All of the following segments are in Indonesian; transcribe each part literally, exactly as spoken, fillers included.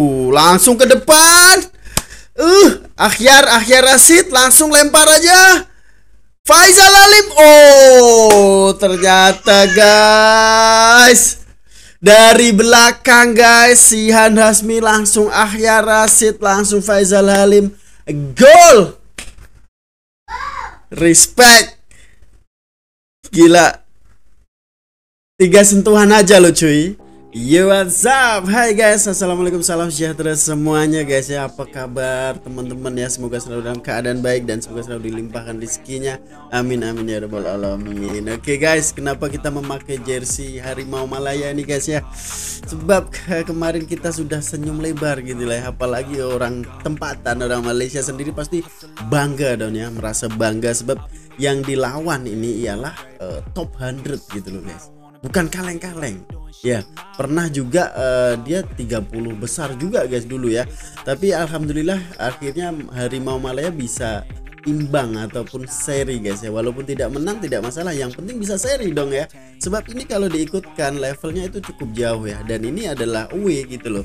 Uh, langsung ke depan. Uh, Akhyar, Akhyar Rashid langsung lempar aja. Faizal Halim. Oh, ternyata guys. Dari belakang guys, Jihan Hasmi langsung Akhyar Rashid, langsung Faizal Halim. Gol. Respect. Gila. Tiga sentuhan aja loh cuy. Yo, what's up? Hai guys, assalamualaikum, salam sejahtera semuanya guys ya. Apa kabar teman-teman ya? Semoga selalu dalam keadaan baik dan semoga selalu dilimpahkan rezekinya. Amin amin ya rabbal alamin. Oke guys, kenapa kita memakai jersey Harimau Malaya ini guys ya? Sebab ke kemarin kita sudah senyum lebar gitu lah ya. Apalagi orang tempatan, orang Malaysia sendiri pasti bangga dong ya, merasa bangga sebab yang dilawan ini ialah uh, top seratus gitu loh guys. Bukan kaleng-kaleng. Ya, pernah juga uh, dia tiga puluh besar juga guys dulu ya. Tapi alhamdulillah akhirnya Harimau Malaya bisa imbang ataupun seri guys ya. Walaupun tidak menang tidak masalah, yang penting bisa seri dong ya. Sebab ini kalau diikutkan levelnya itu cukup jauh ya. Dan ini adalah U W gitu loh.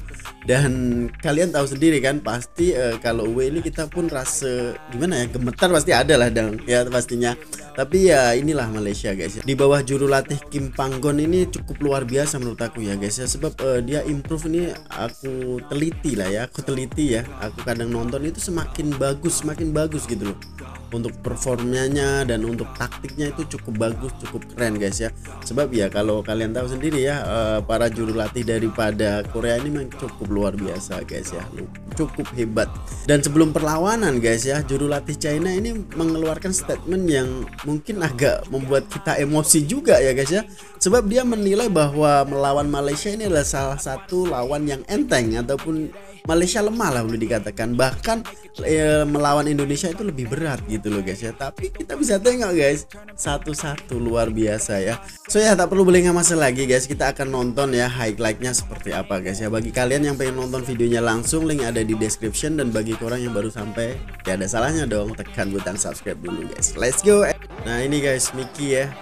Dan kalian tahu sendiri kan pasti uh, kalau U W ini kita pun rasa gimana ya, gemetar pasti ada lah dong ya pastinya. Tapi ya inilah Malaysia guys ya. Di bawah juru latih Kim Panggon ini cukup luar biasa menurut aku ya guys ya. Sebab uh, dia improve ini aku teliti lah ya. Aku teliti ya. Aku kadang nonton itu semakin bagus, semakin bagus gitu loh. Untuk performanya dan untuk taktiknya itu cukup bagus, cukup keren guys ya. Sebab ya kalau kalian tahu sendiri ya, uh, para juru latih daripada Korea ini memang cukup luar biasa guys ya. Cukup hebat. Dan sebelum perlawanan guys ya, juru latih China ini mengeluarkan statement yang mungkin agak membuat kita emosi juga ya guys ya. Sebab dia menilai bahwa melawan Malaysia ini adalah salah satu lawan yang enteng ataupun Malaysia lemah lah boleh dikatakan. Bahkan e, melawan Indonesia itu lebih berat gitu loh guys ya. Tapi kita bisa tengok guys, satu-satu luar biasa ya. So ya tak perlu berlama-lama lagi guys, kita akan nonton ya highlightnya seperti apa guys ya. Bagi kalian yang pengen nonton videonya langsung, link ada di description. Dan bagi orang yang baru sampai, ya ada salahnya dong tekan butang subscribe dulu guys. Let's go. Nah ini guys Mickey ya.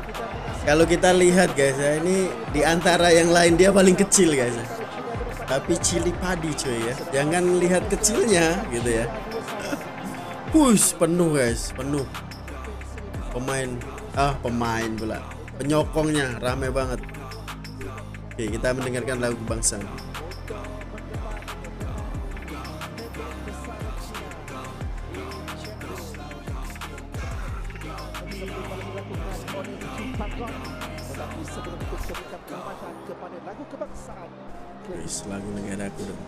Kalau kita lihat guys ya, ini di antara yang lain dia paling kecil guys ya. Tapi cili padi cuy ya, jangan lihat kecilnya gitu ya. Push penuh guys, penuh pemain, ah pemain pula, penyokongnya rame banget. Oke, kita mendengarkan lagu kebangsaan. Wis, lagu negaraku dong.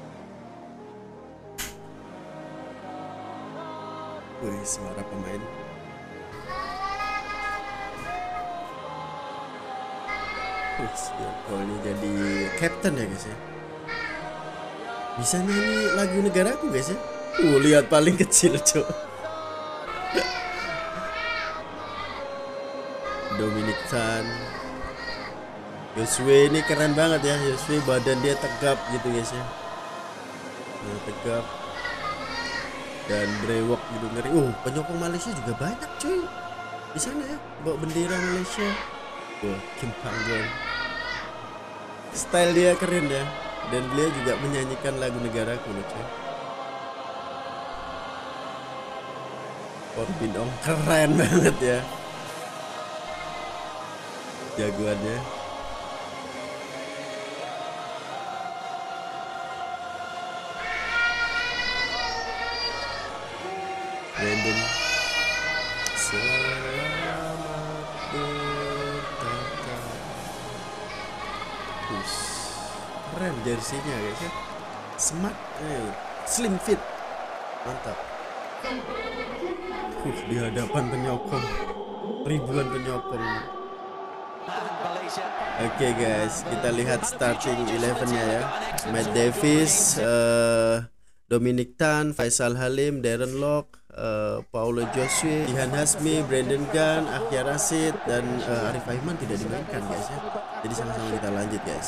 Wih, suara pemain. Wih, ini jadi captain ya guys ya. Bisa nyanyi lagu negaraku guys ya. Uh, lihat paling kecil cok. Dominic Tan. Yosue ini keren banget ya. Yosue badan dia tegap gitu guys ya. Nah, tegap dan brewok gitu ngeri. Uh, penyokong Malaysia juga banyak cuy di sana ya, bawa bendera Malaysia. Wah, Kim Panggon. Style dia keren ya. Dan beliau juga menyanyikan lagu negaraku loh cuy. Corbin Ong keren banget ya. Jagoannya. Brandon selamat berkata. Us, keren jersinya guys ya. Smart, eh, slim fit, mantap. Uh, di hadapan penyokong, ribuan penyokong. Oke okay guys, kita lihat starting eleven-nya ya. Matt Davis, uh, Dominic Tan, Faizal Halim, Darren Lock, uh, Paulo Joshua, Jihan Hasmi, Brandon Gunn, Akhyar Rashid, dan uh, Arif Aiman tidak dimainkan guys ya. Jadi sama-sama kita lanjut guys.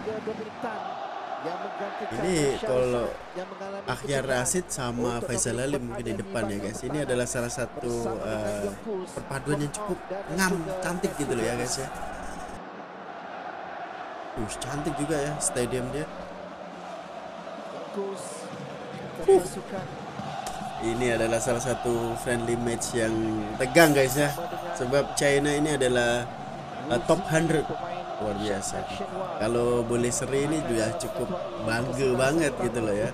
Ini kalau Akhyar Rashid sama Faizal Halim mungkin di depan ya guys. Ini adalah salah satu uh, perpaduan yang cukup ngam, cantik gitu loh ya guys ya. Uh, cantik juga ya stadium dia. Uh. Ini adalah salah satu friendly match yang tegang guys ya. Sebab China ini adalah uh, top seratus. Luar biasa. Kalau boleh seri ini sudah cukup bangga banget gitu loh ya.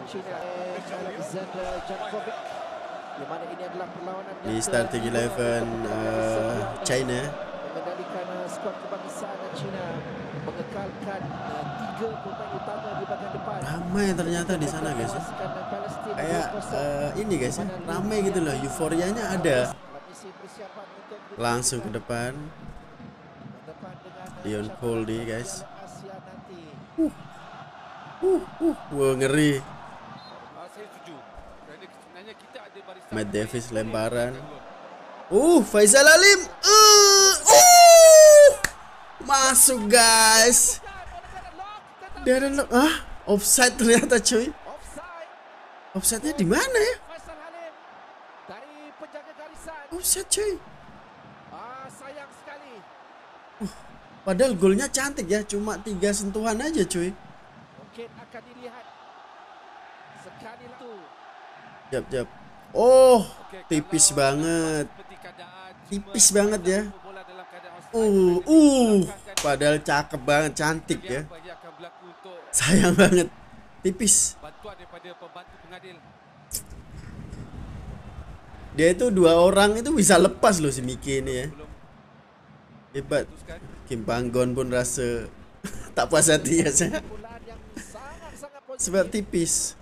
Di starting eleven uh, China. Ramai ternyata di sana guys ya. Kayak uh, ini guys ya, ramai gitu loh, euforianya ada. Langsung ke depan Leon Coldy guys. Uh, uh, uh, wow, ngeri. Matt Davis lemparan. Uh, Faisal Alim. Uh, uh, masuk guys. Dan ah, offside ternyata cuy. Offside-nya di mana ya? Offside cuy. Uh, padahal golnya cantik ya, cuma tiga sentuhan aja cuy. Jap jap. Oh, tipis banget. Tipis banget ya. Uh, uh, padahal cakep banget, cantik ya. Sayang banget, tipis. Dia itu dua orang itu bisa lepas loh si Miki ini ya. Hebat. Kim Panggon pun rasa tak puas hati ya saya. Sebab tipis.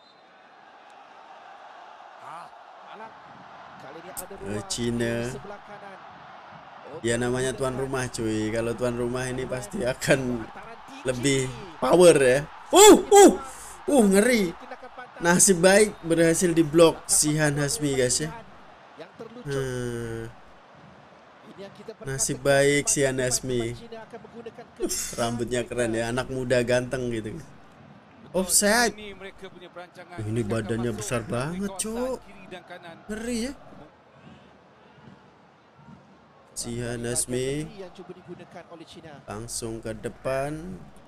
Uh, Cina. Ya namanya tuan rumah cuy. Kalau tuan rumah ini pasti akan lebih power ya. Uh, uh, uh ngeri. Nasib baik berhasil diblok Shihan Hasmi guys ya. Hmm. Nasib baik Shihan Hasmi. Uh, rambutnya keren ya, anak muda ganteng gitu. Offside. Uh, ini badannya besar banget cuk. Ngeri ya. Shihan Hasmi langsung ke depan.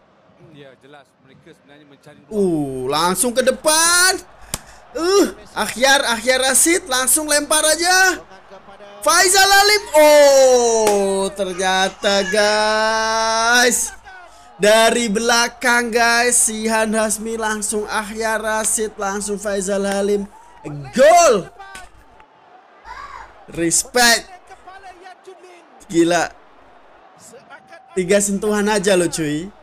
Uh, langsung ke depan. Uh, Akhyar, Akhyar Rashid langsung lempar aja. Faisal Alim. Oh, ternyata guys. Dari belakang guys, Shihan Hasmi langsung Akhyar Rashid, langsung Faisal Alim. Gol. Respect. Gila. Tiga sentuhan aja loh cuy.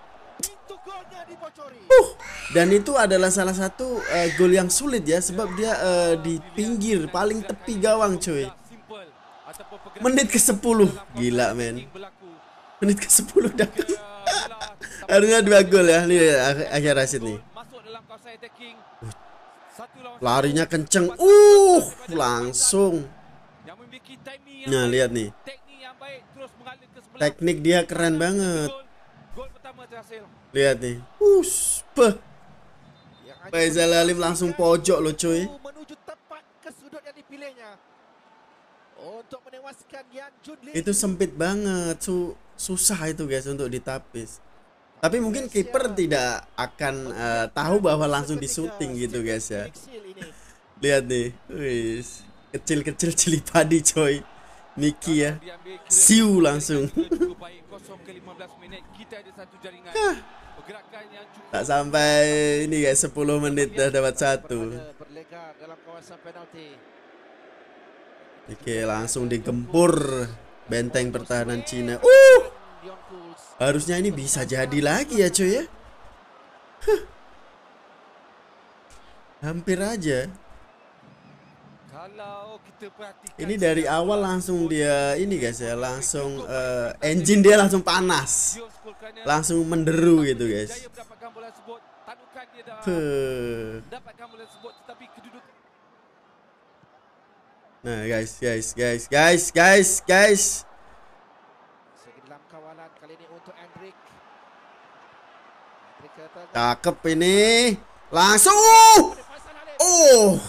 Uh, dan itu adalah salah satu uh, gol yang sulit ya, sebab dia uh, di pinggir paling tepi gawang cuy. Menit ke sepuluh. Gila men. Menit ke sepuluh dah. Harusnya dua gol ya. Nih Akhyar Rashid nih. Uh, larinya kenceng. Uh, langsung. Nah, lihat nih. Teknik dia keren banget. Lihat nih. Us, peh. Faisal Alim langsung pojok loh cuy. Itu sempit banget, Su susah itu guys untuk ditapis. Tapi mungkin kiper tidak akan uh, tahu bahwa langsung disuting gitu guys ya. Lihat nih, wis kecil-kecil cili padi coy. Niki ya, siu langsung. Tak sampai ini guys, sepuluh menit dah dapat satu. Oke, langsung digempur benteng pertahanan Cina. Uh, harusnya ini bisa jadi lagi ya cuy ya. Huh. Hampir aja. Ini dari awal langsung dia ini guys ya, langsung uh, engine dia langsung panas, langsung menderu gitu guys. Huh. Nah guys, guys, guys, guys, guys, guys. Cakep ini, langsung. Oh.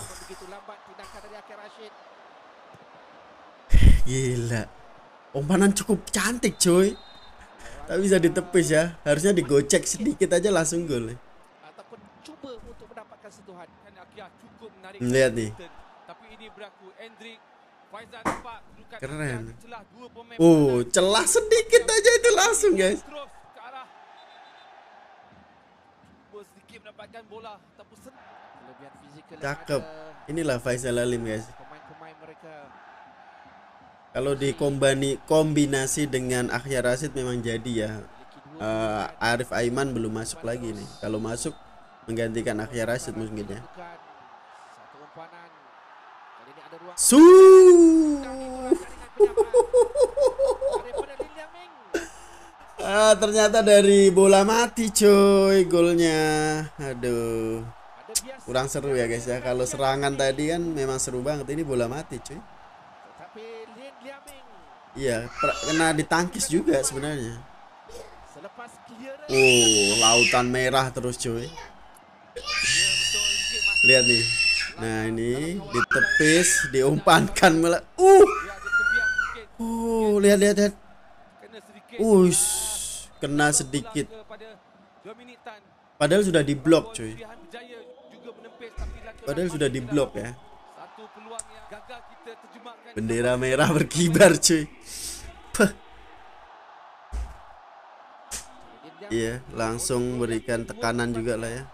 Gila, umpanan cukup cantik cuy. Tak bisa ditepis ya, harusnya digocek sedikit aja langsung gol. cuba untuk mendapatkan sentuhan. Kan Akia cukup menarik. Lihat nih. Tapi ini berlaku Hendrik Faizal nampak kedudukan Keren. Akia celah dua pemain. Oh, celah sedikit aja itu langsung guys. Terus ke arah cuba sedikit mendapatkan bola ataupun sen Kelebihan fizikal yang Cakep. ada Inilah Faisal Alim guys. pemain-pemain mereka. Kalau dikombani kombinasi dengan Akhyar Rashid memang jadi ya. Uh, Arif Aiman belum masuk lagi nih. Kalau masuk menggantikan Akhyar Rashid mungkin ya. Satu umpanan. Kali ini ada ruang. Su. Daripada Lin Liaming. Ah, ternyata dari bola mati coy golnya. Aduh. Ada biasa. Kurang seru ya guys ya. Kalau serangan tadi kan memang seru banget. Ini bola mati cuy. Tapi Lin Liaming. Iya, per- kena ditangkis juga sebenarnya. Selepas clearance. Oh, lautan merah terus cuy. Lihat nih. Nah, ini ditepis, diumpankan malah. Uh. Oh, lihat lihat lihat. kena sedikit. Ush, kena sedikit. Kepada Dominic Tan. Padahal sudah diblok cuy. Pilihan berjaya juga menempis tapi lanturan Padahal sudah diblok ya. satu peluang yang gagal kita terjemahkan. Bendera merah berkibar cuy. Puh. Iya, langsung berikan tekanan juga lah ya.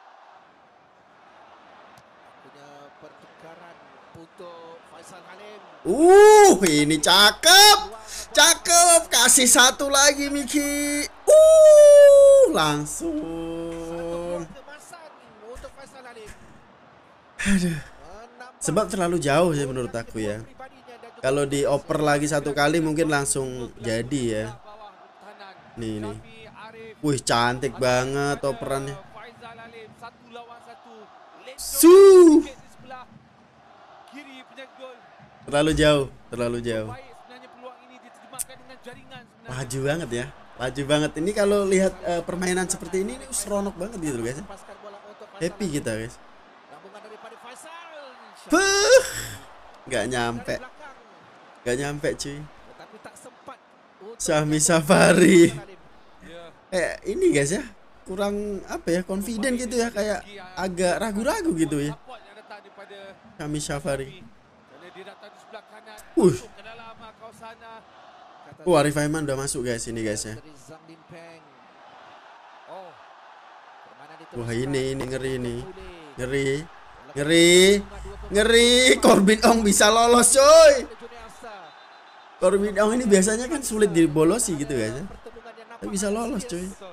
Punya pertukaran untuk Faisal Halim. Uh, ini cakep. Cakep, kasih satu lagi Miki. Uh, langsung. Kemasan untuk Faisal Halim. Aduh. Sebab terlalu jauh sih menurut aku ya. Kalau dioper lagi satu kali mungkin langsung jadi ya. Nih nih. Wih, cantik banget operannya. Faizal Halim satu lawan satu. Su. Di sebelah kiri penjaga gol. Terlalu jauh, terlalu jauh. Baik sebenarnya peluang ini diterjemahkan dengan jaringan sebenarnya. Laju banget ya. Laju banget. Ini kalau lihat uh, permainan seperti ini ini seronok banget gitu guys. Lepaskan bola untuk Faisal Happy Halim. kita guys. Gabungan daripada Faisal. Puh. Gak Dari nyampe. belakang. Gak nyampe cuy. Tetapi tak sempat untuk Syahmi menjangkau Safari. Faisal Halim. Ya. Eh ini guys ya. Kurang apa ya, confident gitu ya, kayak agak ragu-ragu gitu ya. Support yang datang daripada Syahmi Safari. kerana dia datang di sebelah kanan. Uh. Masuk ke dalam kawasan. Kata Oh, Arif Aiman udah masuk guys ini guys ya. dari Zhang Lin Peng. Oh, Permainan Wah, diteruskan. ini ini ngeri nih. Boleh. Ngeri. Ngeri. Ngeri. Corbin Ong bisa lolos coy. Corbin Ong ini biasanya kan sulit dibolosi gitu guys ya. Tapi bisa lolos coy. betul.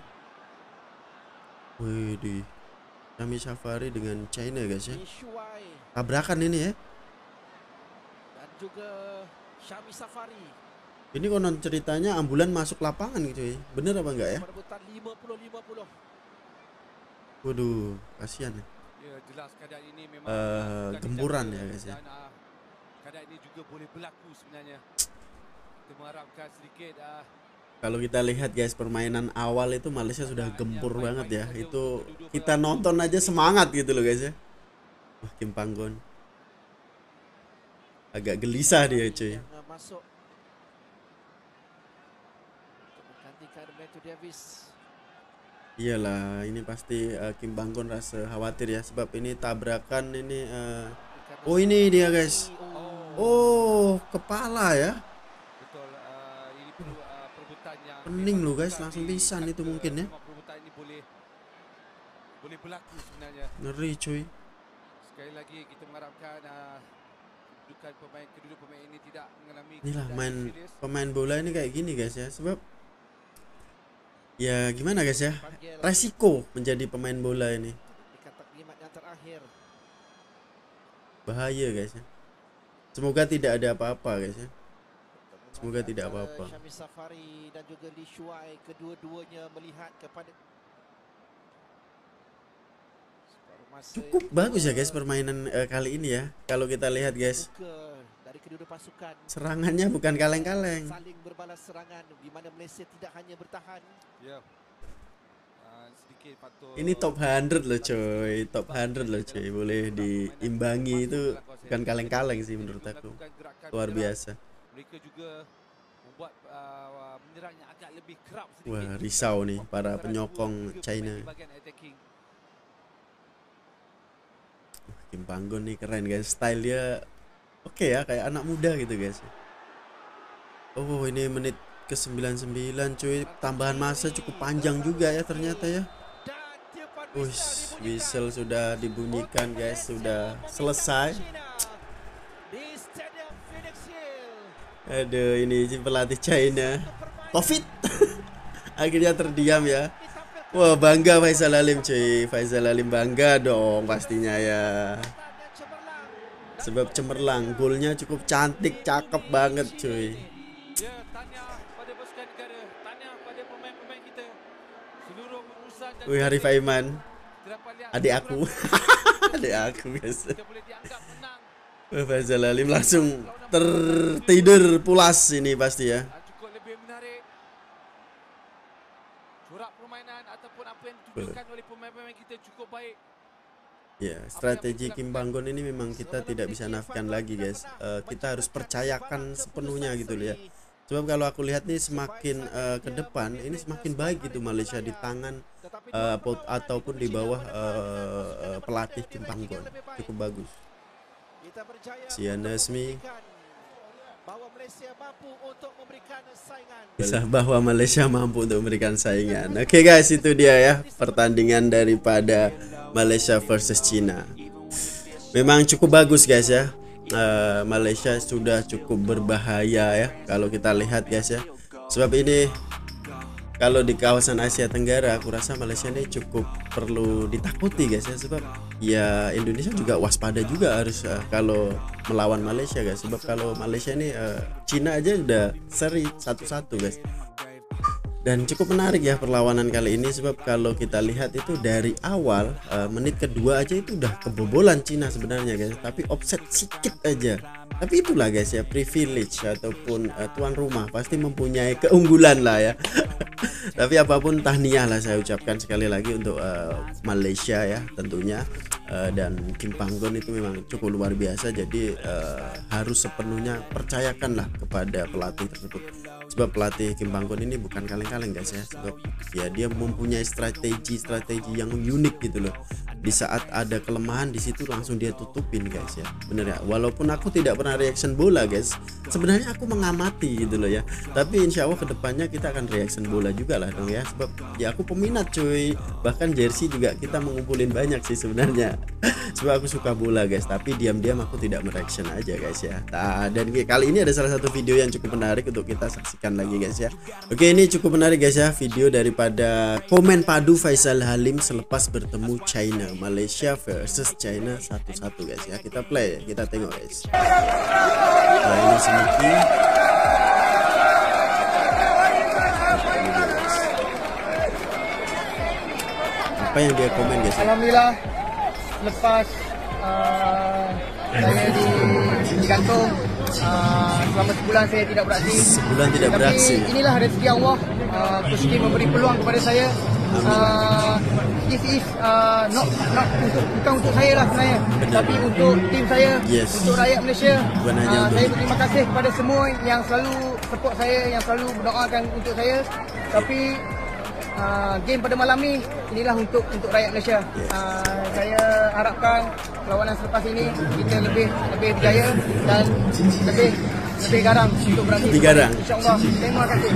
Wih, di Syahmi Safari dengan China guys ya. Shuai Tabrakan ini ya. dan juga Syahmi Safari. Ini konon ceritanya ambulan masuk lapangan gitu ya. Bener apa enggak ya? Perebutan lima puluh lima puluh. Waduh, kasihan ya. Ya, jelas keadaan ini memang Eh, bukan gempuran dijaga ya, guys, ya. dan, ah, keadaan ini juga boleh berlaku sebenarnya. Kita mengharapkan sedikit ah, Kalau kita lihat guys, permainan awal itu Malaysia sudah gempur banget ya. Itu kita nonton aja semangat gitu loh guys ya. Wah, Kim Panggon agak gelisah dia cuy. Yang uh, masuk untuk menggantikan Matthew Davis. Iyalah, ini pasti uh, Kim Panggon rasa khawatir ya, sebab ini tabrakan ini. Uh... Oh, ini dia guys. Oh, kepala ya. betul ah, ini perlu ah, perebutan yang Pening memang loh, guys, bukan langsung di- pisan kata itu mungkin ya. memang perebutan ini boleh boleh berlaku sebenarnya. Ngeri cuy. Sekali lagi kita mengharapkan ah, kedudukan pemain kedua pemain ini tidak mengalami Inilah keadaan main serius. pemain bola ini kayak gini guys ya, sebab ya gimana guys ya, resiko menjadi pemain bola ini Dekat taklimat yang terakhir. bahaya guys ya. Semoga tidak ada apa-apa guys ya. Semoga tidak Antara apa-apa. Syahmi Safari dan juga Lee Shuai, kedua-duanya melihat kepada separuh masa Cukup yang bagus ya kedua, guys permainan eh, kali ini ya. Kalau kita lihat guys, buka dari kedua pasukan serangannya bukan kaleng-kaleng. saling berbalas serangan di mana Malaysia tidak hanya bertahan. Ya. Ah, sedikit patut Ini top seratus loh coy, top seratus loh coy. Boleh diimbangi itu bukan kaleng-kaleng sih menurut aku. Luar biasa. Mereka juga membuat uh, menyerang yang agak lebih kerap sedikit. Wah, risau nih para penyokong China. Di bahagian attacking. Kim Panggon nih keren guys, style dia oke ya, kayak anak muda gitu guys. Oh ini menit ke sembilan puluh sembilan cuy, tambahan masa cukup panjang juga ya ternyata ya. Wih, whistle sudah dibunyikan guys, sudah selesai. Aduh ini pelatih China Covid akhirnya terdiam ya. Wah bangga Faisal Halim cuy, Faisal Halim bangga dong pastinya ya. Sebab cemerlang, golnya cukup cantik, cakep banget cuy. Wih Harif Aiman, adik aku, adik aku guys. Wah Faisal Halim langsung tertidur pulas ini pasti ya. Ya, strategi Kim Panggon ini memang kita tidak bisa nafikan lagi guys. Uh, kita harus percayakan sepenuhnya gitu loh ya. Sebab kalau aku lihat nih semakin uh, ke depan ini semakin baik gitu Malaysia di tangan uh, ataupun di bawah uh, uh, pelatih Kim Panggon, cukup bagus. Sian Nazmi bisa bahwa Malaysia mampu untuk memberikan saingan. Oke okay guys, itu dia ya pertandingan daripada Malaysia versus China. Memang cukup bagus guys ya. Uh, Malaysia sudah cukup berbahaya ya kalau kita lihat guys ya. Sebab ini kalau di kawasan Asia Tenggara aku rasa Malaysia ini cukup perlu ditakuti guys ya. Sebab ya Indonesia juga waspada juga harus uh, kalau melawan Malaysia guys. Sebab kalau Malaysia ini uh, Cina aja udah seri satu satu guys. Dan cukup menarik ya perlawanan kali ini, sebab kalau kita lihat itu dari awal uh, menit kedua aja itu udah kebobolan Cina sebenarnya guys, tapi offset sedikit aja. Tapi itulah guys ya, privilege ataupun uh, tuan rumah pasti mempunyai keunggulan lah ya. Tapi apapun tahniah lah saya ucapkan sekali lagi untuk uh, Malaysia ya tentunya. Uh, dan Kim Panggon itu memang cukup luar biasa, jadi uh, harus sepenuhnya percayakanlah kepada pelatih tersebut. Sebab pelatih Kim Panggon ini bukan kaleng-kaleng guys ya, sebab ya dia mempunyai strategi-strategi yang unik gitu loh. Di saat ada kelemahan di situ langsung dia tutupin guys ya, bener ya. Walaupun aku tidak pernah reaction bola guys, sebenarnya aku mengamati gitu loh ya. Tapi insya Allah kedepannya kita akan reaction bola juga lah dong ya, sebab ya aku peminat cuy. Bahkan jersey juga kita mengumpulin banyak sih sebenarnya. Sebab aku suka bola guys, tapi diam-diam aku tidak mereaction aja guys ya. Nah, dan kali ini ada salah satu video yang cukup menarik untuk kita saksikan lagi guys ya. Oke, ini cukup menarik guys ya, video daripada komen padu Faisal Halim selepas bertemu China. Malaysia versus China satu satu guys ya. Kita play, kita tengok guys. Nah ini Semiki. Apa yang dia komen guys? Alhamdulillah lepas uh, saya di, di kantor uh, selama sebulan saya tidak beraksi. Sebulan tidak Tapi beraksi. Inilah rezeki Allah. Uh, Coach Kim memberi peluang kepada saya. Uh, this is uh, not not untuk bukan untuk saya lah sebenarnya, Benar. Tapi untuk tim saya, yes. Untuk rakyat Malaysia. Bukan hanya uh, untuk... Saya berterima kasih kepada semua yang selalu support saya, yang selalu mendoakan untuk saya. Tapi uh, game pada malam ni inilah untuk untuk rakyat Malaysia. Yes. Uh, saya harapkan perlawanan selepas ini kita lebih lebih berjaya dan lebih lebih garang untuk berani. Lebih garang. InsyaAllah. Terima kasih.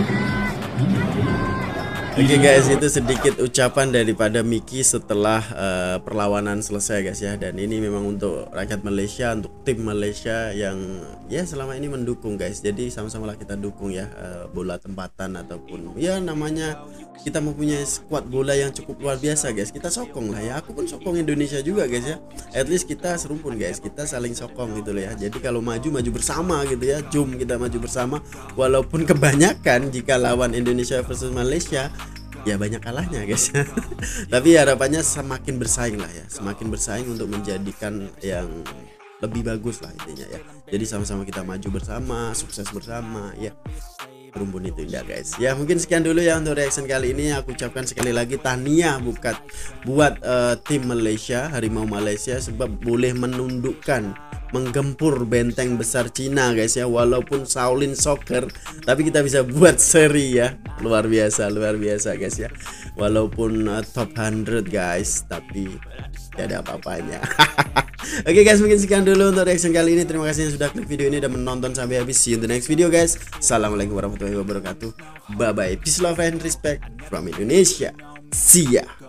Oke okay guys, itu sedikit ucapan daripada Miki setelah uh, perlawanan selesai guys ya. Dan ini memang untuk rakyat Malaysia, untuk tim Malaysia yang ya selama ini mendukung guys. Jadi sama-sama lah kita dukung ya uh, bola tempatan ataupun ya namanya kita mempunyai skuad bola yang cukup luar biasa guys. Kita sokong lah ya. Aku pun sokong Indonesia juga guys ya. At least kita serumpun guys, kita saling sokong gitu loh ya. Jadi kalau maju maju bersama gitu ya, jom kita maju bersama. Walaupun kebanyakan jika lawan Indonesia versus Malaysia ya banyak kalahnya guys. Tapi harapannya semakin bersaing lah ya, semakin bersaing untuk menjadikan yang lebih bagus lah intinya ya. Jadi sama-sama kita maju bersama, sukses bersama ya. Rumpun itu indah guys. Ya mungkin sekian dulu ya untuk reaction kali ini. Aku ucapkan sekali lagi tahniah bukat buat uh, tim Malaysia, Harimau Malaysia, sebab boleh menundukkan menggempur benteng besar Cina guys ya. Walaupun Shaolin Soccer, tapi kita bisa buat seri ya. Luar biasa, luar biasa guys ya. Walaupun uh, top seratus guys, tapi tidak ada apa-apanya. Oke guys, mungkin sekian dulu untuk reaction kali ini. Terima kasih yang sudah klik video ini dan menonton sampai habis. See you in the next video guys. Assalamualaikum warahmatullahi wabarakatuh. Bye bye. Peace, love and respect from Indonesia. See ya.